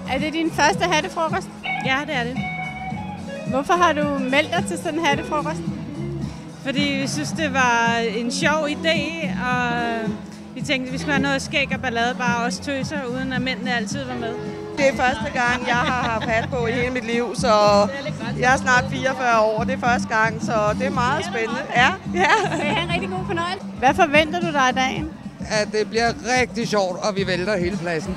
Er det din første hattefrokost? Ja, det er det. Hvorfor har du meldt dig til sådan en hattefrokost? Fordi vi synes, det var en sjov idé, og vi tænkte, at vi skulle have noget skæg og ballade, bare os tøser, uden at mændene altid var med. Det er første gang, jeg har haft hat på i hele mit liv, så jeg er snart 44 år. Det er første gang, så det er meget spændende. Ja. Kan I have en rigtig god fornøjelse? Hvad forventer du dig i dagen? At det bliver rigtig sjovt, og vi vælter hele pladsen.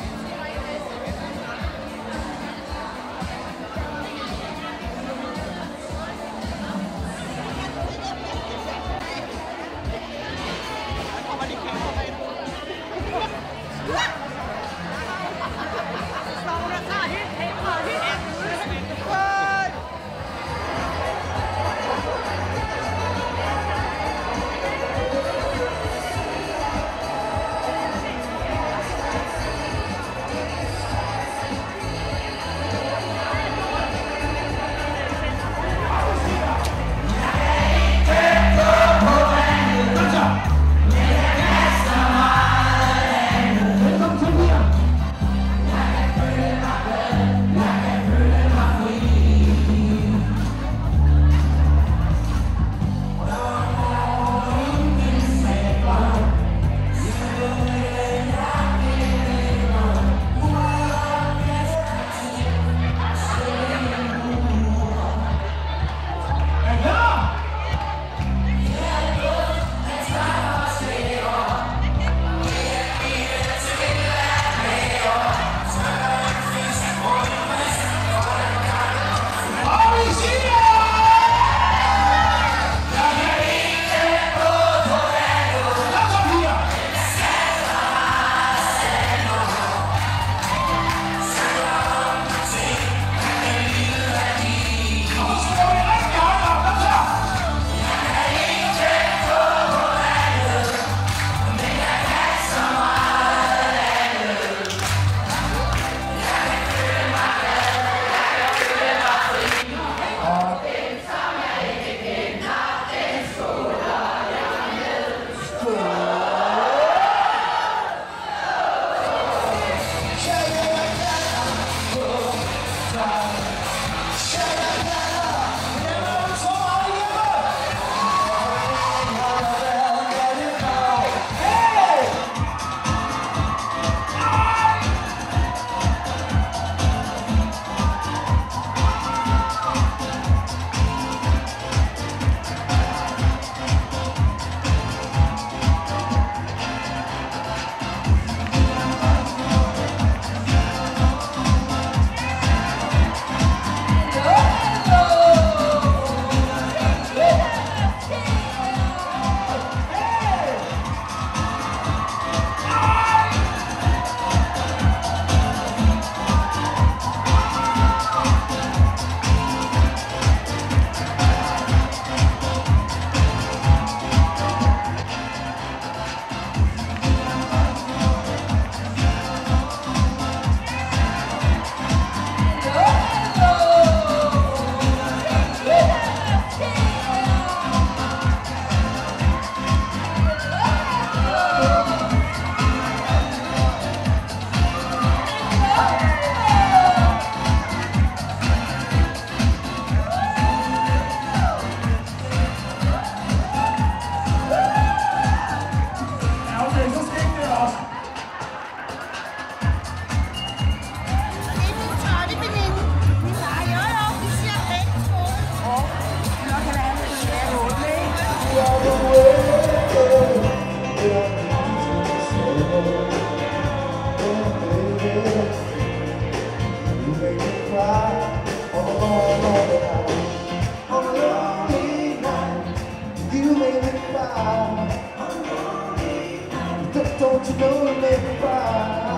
Don't you know to make me cry?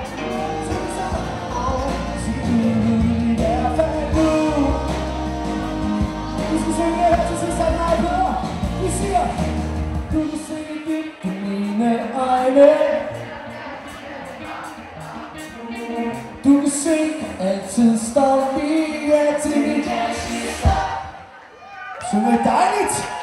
Du skal synge her til sidst, at nej bedre. Vi siger, du kan synge dit på mine egne. Du kan synge, altid står vi ja til. Synge dejligt.